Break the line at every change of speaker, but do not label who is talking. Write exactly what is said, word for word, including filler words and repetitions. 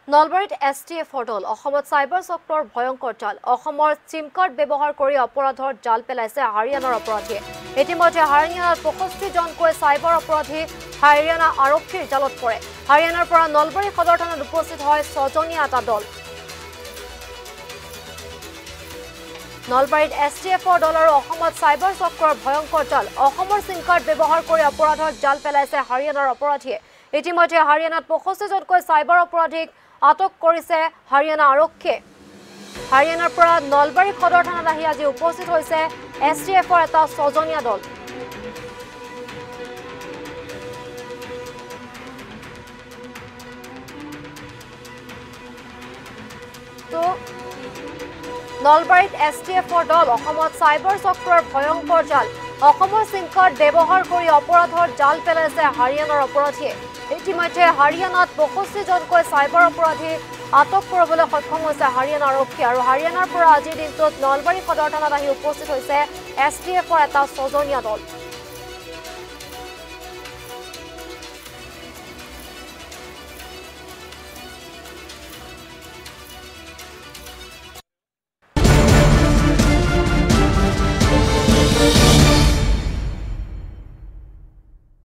নলবাৰীত S T এফৰ দল অসমত চাইবাৰ চক্ৰৰ ভয়ংকৰ জাল অসমৰ চিম কাৰ্ড ব্যৱহাৰ কৰি অপৰাধৰ জাল পেলাইছে হাৰিয়ানাৰ অপৰাধীয়ে ইতিমধ্যে হাৰিয়ানাত পঁয়ষষ্ঠি জনকৈ চাইবাৰ অপৰাধী হাৰিয়ানা আৰক্ষীৰ জালত পৰে হাৰিয়ানাৰ পৰা নলবাৰী সদৰ থানাত উপস্থিত হয় ছজনীয়া এটা দল নলবাৰীত এছ টি এফৰ দল আৰু অসমত চাইবাৰ চক্ৰৰ ভয়ংকৰ জাল অসমৰ চিম কাৰ্ড ব্যৱহাৰ কৰি অপৰাধৰ জাল পেলাইছে হাৰিয়ানাৰ অপৰাধীয়ে ইতিমধ্যে হাৰিয়ানাত পঁয়ষষ্ঠি জনকৈ চাইবাৰ অপৰাধীক আটক কৰিছে হাৰিয়ানা আৰক্ষীয়ে হাৰিয়ানাৰ পৰা নলবাৰী সদৰ থানাত আহি আজি উপস্থিত হৈছে এছ টি এফৰ এটা ছজনীয়া দল তো নলবাৰীত এছ টি এফৰ দল অসমত চাইবাৰ চক্ৰৰ ভয়ংকৰ জাল অসমৰ চিম কাৰ্ড ব্যৱহাৰ কৰি অপৰাধৰ জাল পেলাইছে হাৰিয়ানাৰ অপৰাধীয়ে ইতিমধ্যে হাৰিয়ানাত পঁয়ষষ্ঠি জনকৈ চাইবাৰ অপৰাধী আটক কৰিবলৈ সক্ষম হৈছে হাৰিয়ানা আৰক্ষী আৰু হাৰিয়ানাৰ পৰা আজিৰ দিনটোত নলবাৰী সদৰ থানাত আহি উপস্থিত হৈছে এছ টি এফৰ এটা ছজনীয়া দল